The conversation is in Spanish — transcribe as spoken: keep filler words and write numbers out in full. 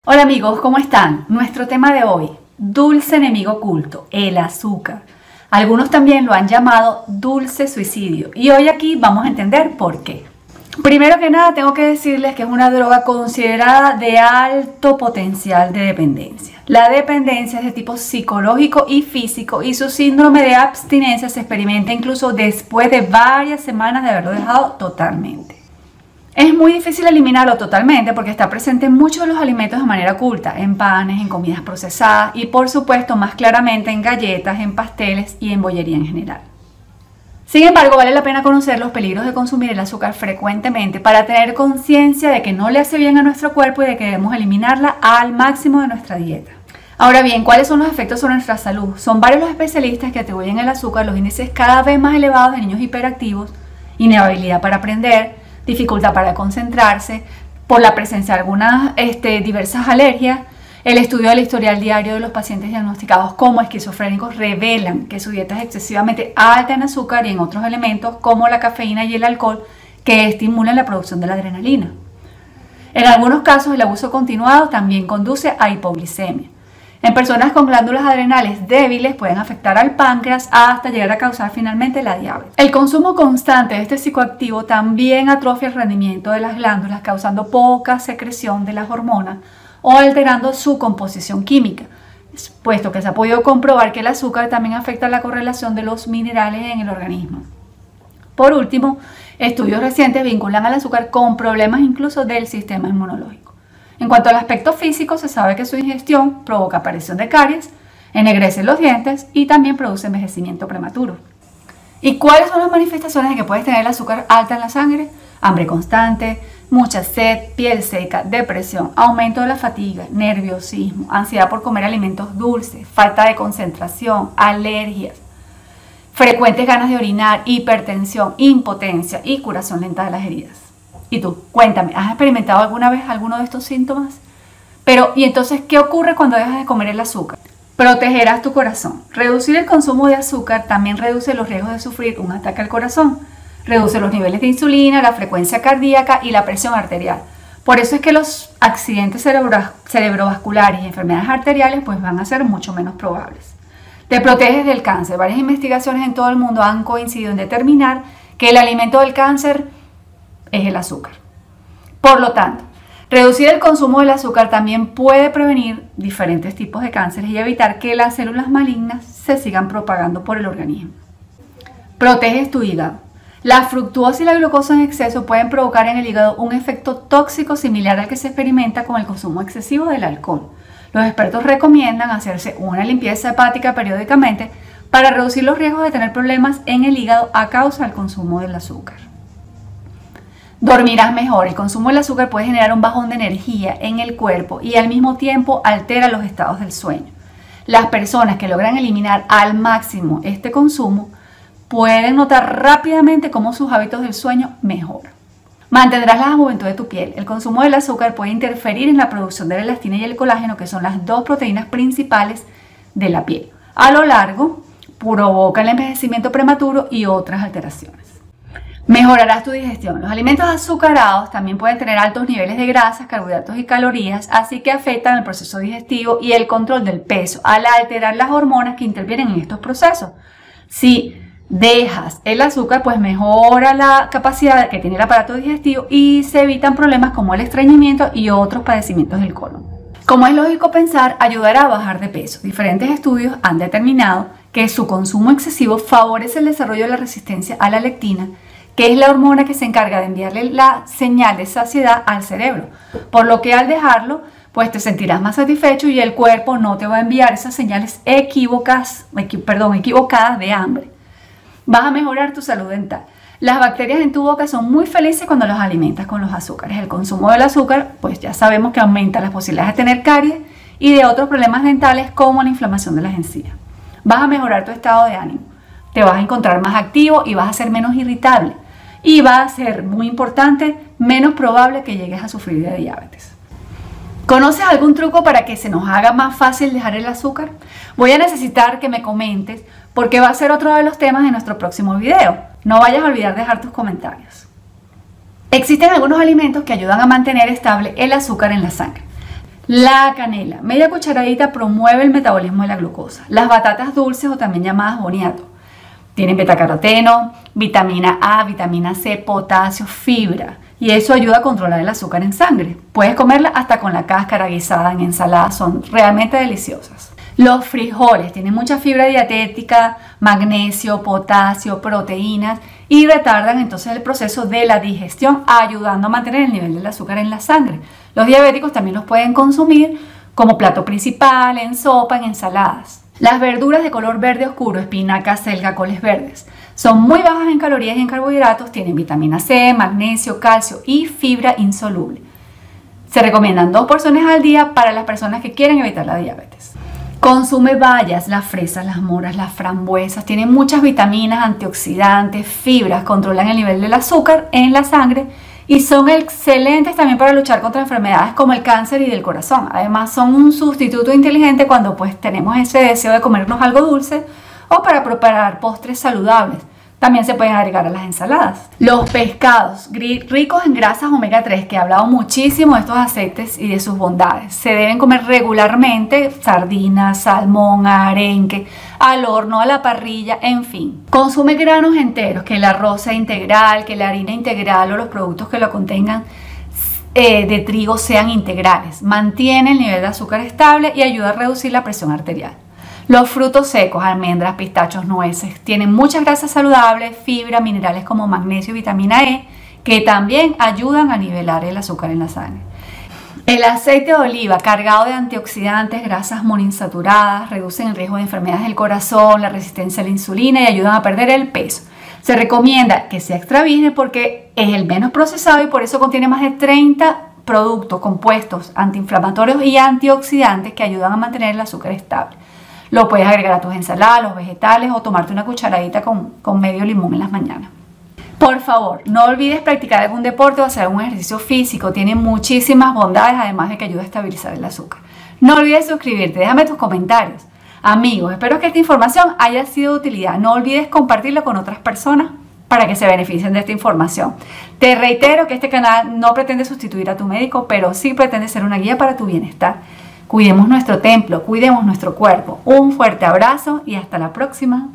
Hola amigos, ¿cómo están? Nuestro tema de hoy, dulce enemigo oculto, el azúcar. Algunos también lo han llamado dulce suicidio y hoy aquí vamos a entender por qué. Primero que nada tengo que decirles que es una droga considerada de alto potencial de dependencia. La dependencia es de tipo psicológico y físico y su síndrome de abstinencia se experimenta incluso después de varias semanas de haberlo dejado totalmente. Es muy difícil eliminarlo totalmente porque está presente en muchos de los alimentos de manera oculta, en panes, en comidas procesadas y por supuesto más claramente en galletas, en pasteles y en bollería en general. Sin embargo, vale la pena conocer los peligros de consumir el azúcar frecuentemente para tener conciencia de que no le hace bien a nuestro cuerpo y de que debemos eliminarla al máximo de nuestra dieta. Ahora bien, ¿cuáles son los efectos sobre nuestra salud? Son varios los especialistas que atribuyen al azúcar los índices cada vez más elevados de niños hiperactivos, inhabilidad para aprender, dificultad para concentrarse, por la presencia de algunas este, diversas alergias. El estudio del historial diario de los pacientes diagnosticados como esquizofrénicos revelan que su dieta es excesivamente alta en azúcar y en otros elementos como la cafeína y el alcohol que estimulan la producción de la adrenalina. En algunos casos el abuso continuado también conduce a hipoglicemia. En personas con glándulas adrenales débiles pueden afectar al páncreas hasta llegar a causar finalmente la diabetes. El consumo constante de este psicoactivo también atrofia el rendimiento de las glándulas, causando poca secreción de las hormonas o alterando su composición química, puesto que se ha podido comprobar que el azúcar también afecta la correlación de los minerales en el organismo. Por último, estudios recientes vinculan al azúcar con problemas incluso del sistema inmunológico. En cuanto al aspecto físico, se sabe que su ingestión provoca aparición de caries, ennegrece los dientes y también produce envejecimiento prematuro. ¿Y cuáles son las manifestaciones de que puedes tener el azúcar alta en la sangre? Hambre constante, mucha sed, piel seca, depresión, aumento de la fatiga, nerviosismo, ansiedad por comer alimentos dulces, falta de concentración, alergias, frecuentes ganas de orinar, hipertensión, impotencia y curación lenta de las heridas. Y tú, cuéntame, ¿has experimentado alguna vez alguno de estos síntomas? Pero, ¿y entonces qué ocurre cuando dejas de comer el azúcar? Protegerás tu corazón. Reducir el consumo de azúcar también reduce los riesgos de sufrir un ataque al corazón. Reduce los niveles de insulina, la frecuencia cardíaca y la presión arterial. Por eso es que los accidentes cerebro cerebrovasculares y enfermedades arteriales pues van a ser mucho menos probables. Te proteges del cáncer. Varias investigaciones en todo el mundo han coincidido en determinar que el alimento del cáncer es el azúcar. Por lo tanto, reducir el consumo del azúcar también puede prevenir diferentes tipos de cánceres y evitar que las células malignas se sigan propagando por el organismo. Proteges tu hígado. La fructuosa y la glucosa en exceso pueden provocar en el hígado un efecto tóxico similar al que se experimenta con el consumo excesivo del alcohol. Los expertos recomiendan hacerse una limpieza hepática periódicamente para reducir los riesgos de tener problemas en el hígado a causa del consumo del azúcar. Dormirás mejor. El consumo del azúcar puede generar un bajón de energía en el cuerpo y al mismo tiempo altera los estados del sueño. Las personas que logran eliminar al máximo este consumo pueden notar rápidamente cómo sus hábitos del sueño mejoran. Mantendrás la juventud de tu piel. El consumo del azúcar puede interferir en la producción de la elastina y el colágeno, que son las dos proteínas principales de la piel. A lo largo, provoca el envejecimiento prematuro y otras alteraciones. Mejorarás tu digestión. Los alimentos azucarados también pueden tener altos niveles de grasas, carbohidratos y calorías, así que afectan el proceso digestivo y el control del peso al alterar las hormonas que intervienen en estos procesos. Si dejas el azúcar, pues mejora la capacidad que tiene el aparato digestivo y se evitan problemas como el estreñimiento y otros padecimientos del colon. Como es lógico pensar, ayudará a bajar de peso. Diferentes estudios han determinado que su consumo excesivo favorece el desarrollo de la resistencia a la leptina, que es la hormona que se encarga de enviarle la señal de saciedad al cerebro, por lo que al dejarlo, pues te sentirás más satisfecho y el cuerpo no te va a enviar esas señales equívocas, equi, perdón, equivocadas de hambre. Vas a mejorar tu salud dental. Las bacterias en tu boca son muy felices cuando los alimentas con los azúcares. El consumo del azúcar, pues ya sabemos que aumenta las posibilidades de tener caries y de otros problemas dentales como la inflamación de las encías. Vas a mejorar tu estado de ánimo. Te vas a encontrar más activo y vas a ser menos irritable. Y va a ser, muy importante, menos probable que llegues a sufrir de diabetes. ¿Conoces algún truco para que se nos haga más fácil dejar el azúcar? Voy a necesitar que me comentes porque va a ser otro de los temas de nuestro próximo video. No vayas a olvidar dejar tus comentarios. Existen algunos alimentos que ayudan a mantener estable el azúcar en la sangre. La canela, media cucharadita, promueve el metabolismo de la glucosa. Las batatas dulces o también llamadas boniato tienen betacaroteno, vitamina A, vitamina C, potasio, fibra y eso ayuda a controlar el azúcar en sangre. Puedes comerla hasta con la cáscara, guisada, en ensalada, son realmente deliciosas. Los frijoles tienen mucha fibra dietética, magnesio, potasio, proteínas y retardan entonces el proceso de la digestión, ayudando a mantener el nivel del azúcar en la sangre. Los diabéticos también los pueden consumir como plato principal, en sopa, en ensaladas. Las verduras de color verde oscuro, espinaca, selga, coles verdes, son muy bajas en calorías y en carbohidratos, tienen vitamina C, magnesio, calcio y fibra insoluble. Se recomiendan dos porciones al día para las personas que quieren evitar la diabetes. Consume bayas, las fresas, las moras, las frambuesas, tienen muchas vitaminas, antioxidantes, fibras, controlan el nivel del azúcar en la sangre y son excelentes también para luchar contra enfermedades como el cáncer y del corazón. Además son un sustituto inteligente cuando pues tenemos ese deseo de comernos algo dulce o para preparar postres saludables. También se pueden agregar a las ensaladas. Los pescados ricos en grasas omega tres, que he hablado muchísimo de estos aceites y de sus bondades. Se deben comer regularmente, sardinas, salmón, arenque, al horno, a la parrilla, en fin. Consume granos enteros, que el arroz sea integral, que la harina integral o los productos que lo contengan eh, de trigo sean integrales. Mantiene el nivel de azúcar estable y ayuda a reducir la presión arterial. Los frutos secos, almendras, pistachos, nueces, tienen muchas grasas saludables, fibra, minerales como magnesio y vitamina E, que también ayudan a nivelar el azúcar en la sangre. El aceite de oliva, cargado de antioxidantes, grasas monoinsaturadas, reducen el riesgo de enfermedades del corazón, la resistencia a la insulina y ayudan a perder el peso. Se recomienda que sea extra virgen porque es el menos procesado y por eso contiene más de treinta productos compuestos antiinflamatorios y antioxidantes que ayudan a mantener el azúcar estable. Lo puedes agregar a tus ensaladas, los vegetales o tomarte una cucharadita con, con medio limón en las mañanas. Por favor, no olvides practicar algún deporte o hacer algún ejercicio físico. Tiene muchísimas bondades, además de que ayuda a estabilizar el azúcar. No olvides suscribirte, déjame tus comentarios. Amigos, espero que esta información haya sido de utilidad. No olvides compartirla con otras personas para que se beneficien de esta información. Te reitero que este canal no pretende sustituir a tu médico, pero sí pretende ser una guía para tu bienestar. Cuidemos nuestro templo, cuidemos nuestro cuerpo. Un fuerte abrazo y hasta la próxima.